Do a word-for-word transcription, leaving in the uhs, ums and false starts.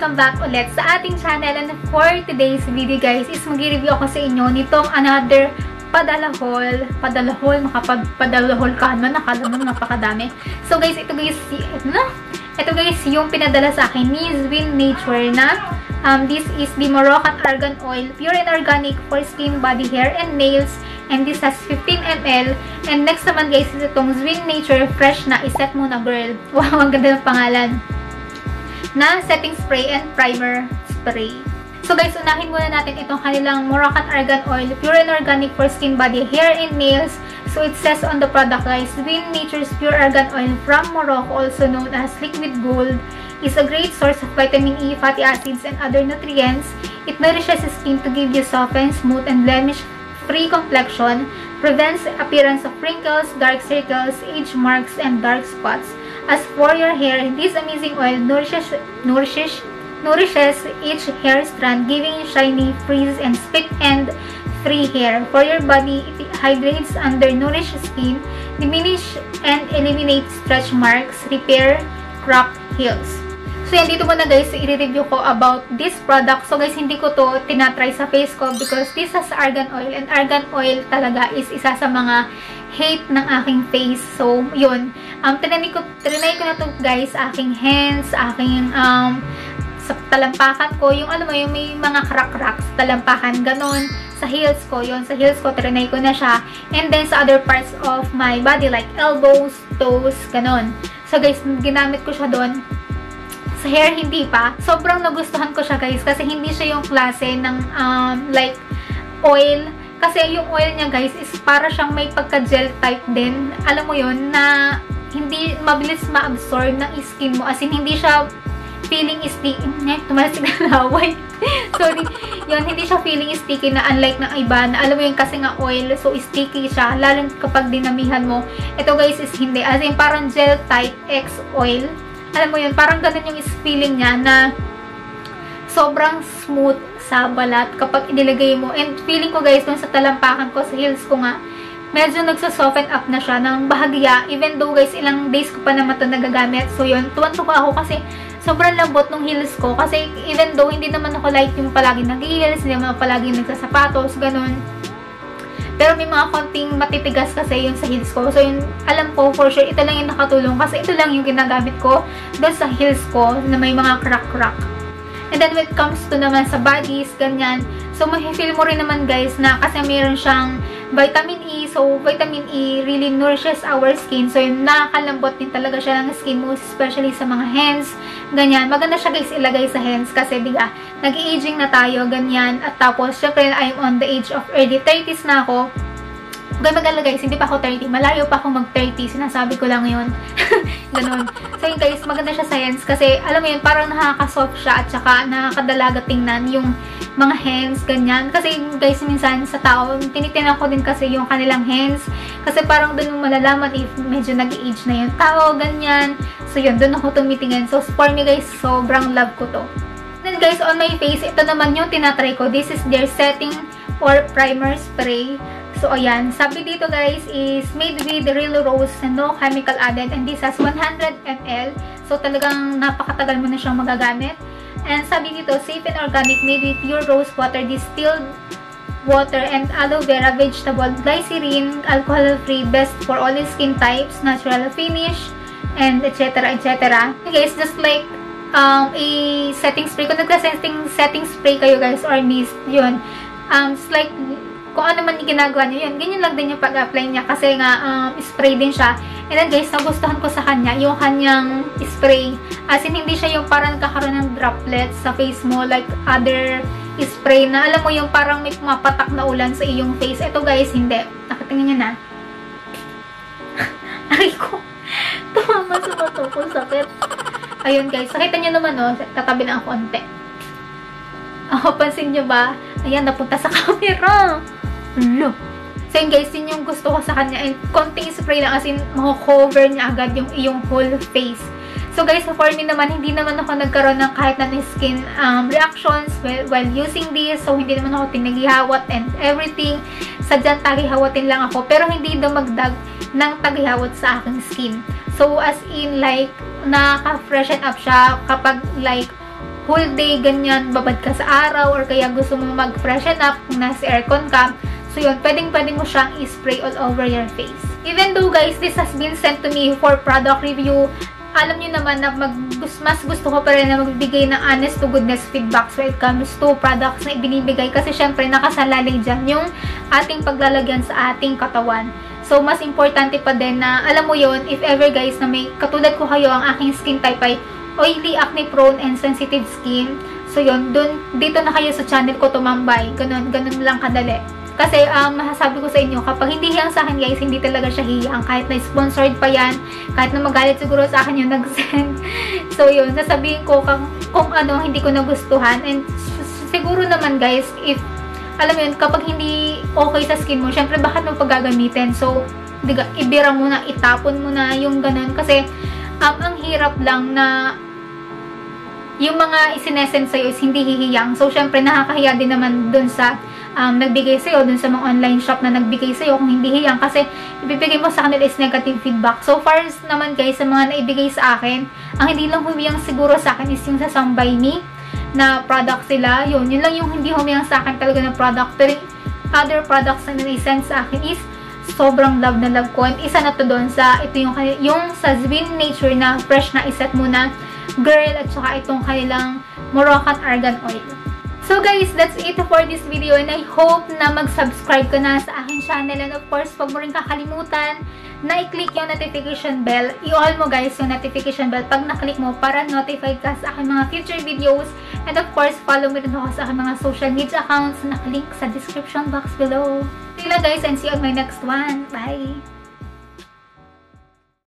welcome back ulit sa ating channel. And for today's video guys is mag-review ako sa inyo nitong another padalahol. Padalahol, makapagpadalahol ka naman, nakala mo napakadami. So guys, ito guys, ito na. Ito guys, yung pinadala sa akin ni Zwin Nature na um, this is the Moroccan Argan Oil, pure and organic for skin, body, hair, and nails. And this has fifteen milliliters. And next naman guys, is itong Zwin Nature Fresh na iset mo na girl. Wow, ang ganda ng pangalan. Na setting spray and primer spray. So guys, unahin muna natin itong kanilang Moroccan Argan Oil, pure and organic for skin, body, hair, and nails. So it says on the product guys, Zwin Nature's Pure Argan Oil from Morocco, also known as liquid gold, is a great source of vitamin E, fatty acids, and other nutrients. It nourishes the skin to give you soft and smooth and blemish-free complexion, prevents the appearance of wrinkles, dark circles, age marks, and dark spots. As for your hair, this amazing oil nourishes, nourishes, nourishes each hair strand, giving you shiny, frizz, and split-end free hair. For your body, it hydrates undernourished skin, diminish and eliminate stretch marks, repair cracked heels. So yan, dito muna guys, i-review ko about this product. So guys, hindi ko to tinatry sa face ko because this has argan oil, and argan oil talaga is isa sa mga hate ng aking face. So, yun. Um, tinanay ko, tinanay ko na to guys, aking hands, aking, um, sa talampakan ko, yung alam mo, yung may mga crack-crack sa talampakan, ganon. Sa heels ko, yun, sa heels ko, tinanay ko na siya. And then, sa other parts of my body, like elbows, toes, ganon. So, guys, ginamit ko siya doon. Sa hair, hindi pa. Sobrang nagustuhan ko siya, guys, kasi hindi siya yung klase ng, um, like, oil. Kasi yung oil niya guys is para siyang may pagka-gel type din. Alam mo yun, na hindi mabilis ma-absorb ng skin mo. As in, hindi siya feeling sticky. Eh, tumalasig na laway. Sorry. Yun, hindi siya feeling sticky na unlike ng iba. Na alam mo yun, kasi nga oil, so sticky siya. Lalo kapag dinamihan mo. Ito guys is hindi. As in, parang gel type X oil. Alam mo yun, parang ganun yung feeling niya na sobrang smooth sa balat kapag inilagay mo. And feeling ko guys, dun sa talampakan ko, sa heels ko nga, medyo nagsa-soften up na siya ng bahagya. Even though guys, ilang days ko pa naman ito nagagamit. So yun, tuwan-tuwa ako kasi sobrang lambot ng heels ko. Kasi even though hindi naman ako like yung palagi nag-heels, hindi naman ako palagi nagsasapatos, ganun. Pero may mga konting matitigas kasi yun sa heels ko. So yun, alam ko for sure, ito lang yung nakatulong. Kasi ito lang yung ginagamit ko doon sa heels ko na may mga crack-crack. And then when it comes to naman sa bodies, ganyan. So, mafe-feel mo rin naman guys na kasi mayroon siyang vitamin E. So, vitamin E really nourishes our skin. So, yun, nakakalambot din talaga siya ng skin mo, especially sa mga hands. Ganyan. Maganda siya guys ilagay sa hands kasi diga, nag-aging na tayo, ganyan. At tapos, syempre, I'm on the age of early thirties na ako. Huwag mag-alala guys, hindi pa ako thirty. Malayo pa ako mag-thirty. Sinasabi ko lang yun. Ganon. So yun guys, maganda siya sa hands kasi alam mo yun, parang nakaka-soft siya at saka nakakadalaga tingnan yung mga hands, ganyan. Kasi guys, minsan sa tao, tinitingnan ko din kasi yung kanilang hands. Kasi parang dun yung malalaman if medyo nag-age na yung tao, ganyan. So yun, dun ako tumitingin. So for me guys, sobrang love ko to. Then guys, on my face, ito naman yung tinatry ko. This is their setting or primer spray. So, ayan. Sabi dito, guys, is made with real rose and no chemical added. And this has one hundred milliliters. So, talagang napakatagal mo na siyang magagamit. And sabi dito, safe and organic, made with pure rose water, distilled water, and aloe vera, vegetable, glycerin, alcohol-free, best for all skin types, natural finish, and et cetera et cetera. Guys, just like um, a setting spray. Kung nagka-setting setting spray kayo, guys, or mist, yun. Um, it's like kung ano man yung ginagawa niya, yun, ganyan lang din yung pag-apply niya kasi nga, um, spray din siya. And then guys, nagustuhan ko sa kanya, yung kanyang spray. As in, hindi siya yung parang kakaroon ng droplets sa face mo like other spray na, alam mo yung parang may pumapatak na ulan sa iyong face. Ito guys, hindi. Nakatingin niyo na. Ay ko. Tumama sa bato ko, sakit. Ayun guys, nakita niyo naman, oh, tatabi na ang konti. Oh, pansin niyo ba? Ayan, napunta sa camera. Hello. So yun guys, yun yung gusto ko sa kanya. And konting spray lang, as in, mako-cover niya agad yung iyong whole face. So guys, for me naman, hindi naman ako nagkaroon ng kahit na skin um, reactions while, while using this. So hindi naman ako tinagihawat and everything. Sadyang tagihawatin lang ako. Pero hindi dumagdag ng tagihawat sa aking skin. So as in, like, naka-freshen up siya kapag like whole day ganyan, babad ka sa araw, or kaya gusto mo mag-freshen up kung nasa aircon ka. So yun, pwedeng-pwedeng mo siyang i-spray all over your face. Even though guys, this has been sent to me for product review, alam nyo naman na mag, mas gusto ko pa rin na magbigay ng honest to goodness feedback when it comes to products na ibinibigay. Kasi syempre, nakasalalay dyan yung ating paglalagyan sa ating katawan. So, mas importante pa din na, alam mo yon, if ever guys, na may, katulad ko kayo, ang aking skin type ay oily, acne prone, and sensitive skin. So, yun, dun, dito na kayo sa channel ko tumambay. Ganun, ganun lang kadali. Kasi, um, masasabi ko sa inyo, kapag hindi hiyang sa akin guys, hindi talaga siya hiyang. Kahit na sponsored pa yan, kahit na magalit siguro sa akin yung nag-send. So, yun, sasabihin ko kung, kung ano, hindi ko nagustuhan. And, siguro naman guys, if, alam mo yun, kapag hindi okay sa skin mo, syempre, bakit mo paggagamitin? So, diga, ibira mo na, itapon mo na yung ganun. Kasi, um, ang hirap lang na yung mga isinesend sa'yo is hindi hihiyang. So, syempre, nakakahiya din naman dun sa um, nagbigay sa'yo, dun sa mga online shop na nagbigay sa'yo kung hindi hiyang. Kasi, ibibigay mo sa kanila is negative feedback. So, far naman guys, sa mga naibigay sa akin, ang hindi lang humiyang siguro sa akin is yung sa Sambay Me na product sila. Yun, yun lang yung hindi humiyang sa akin talaga na product. Pero, other products na naisend sa akin is sobrang love na love ko. And isa na to doon sa, ito yung, yung sa Zwin Nature na fresh na iset mo na girl at saka itong kanilang Moroccan Argan Oil. So guys, that's it for this video and I hope na mag-subscribe ka na sa aking channel and of course, wag mo rin kakalimutan na i-click yung notification bell. I-all mo guys yung notification bell pag na-click mo para notified ka sa aking mga future videos and of course, follow mo rin ako sa aking mga social media accounts na nakalink sa description box below. See you guys and see you on my next one. Bye!